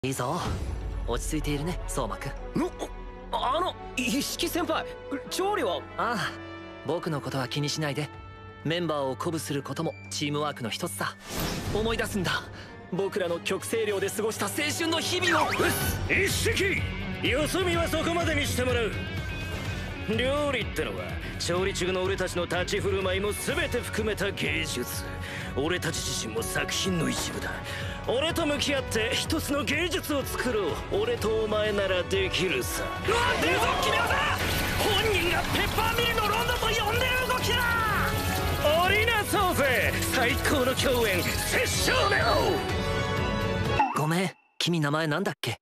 いいぞ。落ち着いているね、相馬くん。 一色先輩、調理は？ ああ、僕のことは気にしないで。メンバーを鼓舞することもチームワークの一つさ。思い出すんだ、僕らの極星寮で過ごした青春の日々を。 一式よそ見はそこまでにしてもらう。料理ってのは調理中の俺たちの立ち振る舞いも全て含めた芸術。俺たち自身も作品の一部だ。俺と向き合って一つの芸術を作ろう。俺とお前ならできるさ。なんてぞ君はだ、本人がペッパーミルのロンドと呼んでる動きだ。織りなそうぜ、最高の共演殺生めを。 ごめん、君名前なんだっけ？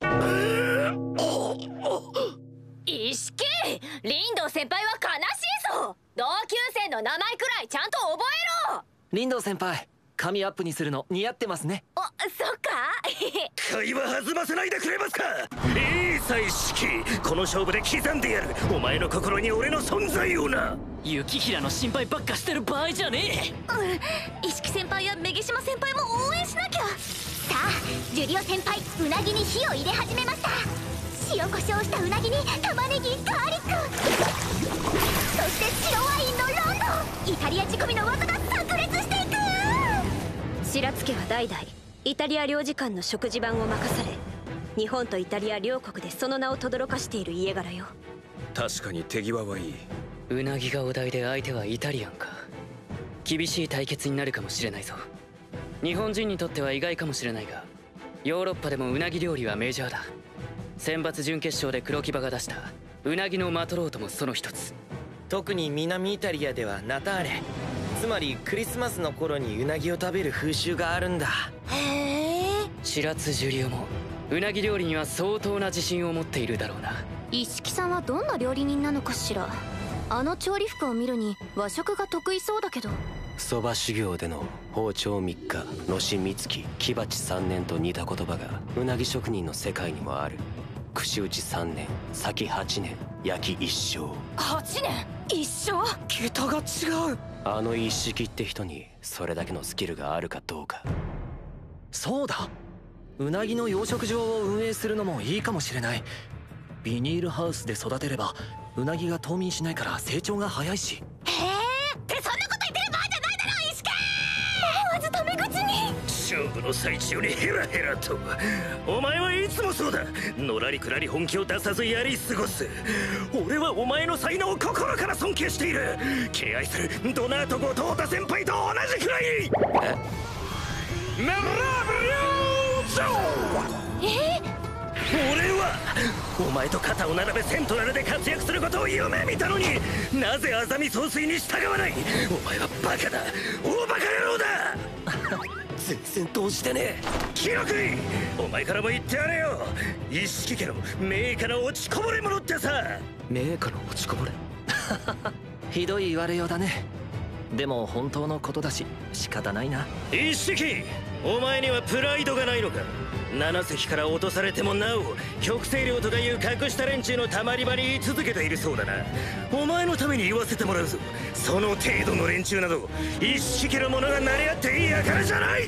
一色、林道先輩は悲しいぞ。同級生の名前くらいちゃんと覚えろ。 林道先輩、髪アップにするの似合ってますね。 そっか。 会話弾ませないでくれますか。いいさ一式、この勝負で刻んでやる。お前の心に俺の存在をな。 雪平の心配ばっかしてる場合じゃねえ。一色先輩や女島先輩も応援しなきゃ。さあ、ジュリオ先輩、うなぎに火を入れ始めました。塩コショウしたうなぎに玉ねぎ、ガーリック、そして白ワインのロンド。イタリア仕込みの技が炸裂していく。白津家は代々イタリア領事館の食事番を任され、日本とイタリア両国でその名を轟かしている家柄よ。 確かに手際はいい。 うなぎがお題で相手はイタリアンか。厳しい対決になるかもしれないぞ。日本人にとっては意外かもしれないが、ヨーロッパでもうなぎ料理はメジャーだ。選抜準決勝で黒木場が出したうなぎのマトロートもその一つ。 特に南イタリアではナターレ、つまりクリスマスの頃にうなぎを食べる風習があるんだ。 へえ。 白津ジュリオもうなぎ料理には相当な自信を持っているだろうな。 一色さんはどんな料理人なのかしら。あの調理服を見るに和食が得意そうだけど。 そば修行での包丁3日、のし三月、木鉢3年と似た言葉がうなぎ職人の世界にもある。串打ち3年、裂き8年、焼き一生。 8年一生。 桁が違う。 あの一式って人にそれだけのスキルがあるかどうか。 そうだ、うなぎの養殖場を運営するのもいいかもしれない。ビニールハウスで育てればうなぎが冬眠しないから成長が早いし。 へえ、ってそんなこと言ってる場合じゃないだろ石川。思わずタメ口に。 勝負の最中にヘラヘラと。お前はいつもそうだ。のらりくらり本気を出さずやり過ごす。俺はお前の才能を心から尊敬している。敬愛するドナート・後藤田先輩と同じくらい。メラブリューゾー。俺はお前と肩を並べセントラルで活躍することを夢見たのに、なぜアザミ総帥に従わない。お前はバカだ、大バカ野郎だ。全然動じてねえ。記録お前からも言ってやれよ。一色家の名家の落ちこぼれ者ってさ。 名家の落ちこぼれひどい言われようだね。でも本当のことだし仕方ないな。 一色、お前にはプライドがないのか。7隻から落とされてもなお極星寮とかいう隠した連中のたまり場に居続けているそうだな。お前のために言わせてもらうぞ。その程度の連中など一式の者が成り合っていい輩じゃない。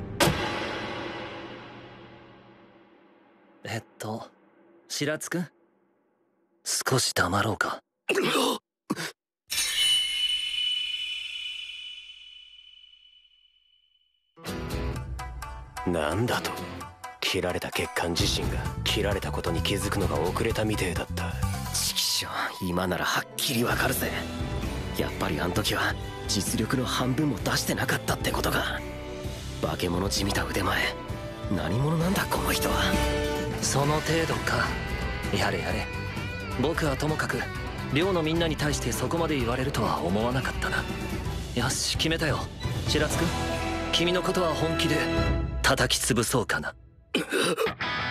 白津くん、少し黙ろうか。 なんだと。切られた血管自身が切られたことに気づくのが遅れたみてえだった。 チキショ、今ならはっきりわかるぜ。やっぱりあん時は実力の半分も出してなかったってことか。化け物じみた腕前、何者なんだこの人は。 その程度か。やれやれ。僕はともかく寮のみんなに対してそこまで言われるとは思わなかったな。よし、決めたよ。白津くん、君のことは本気で叩き潰そうかな。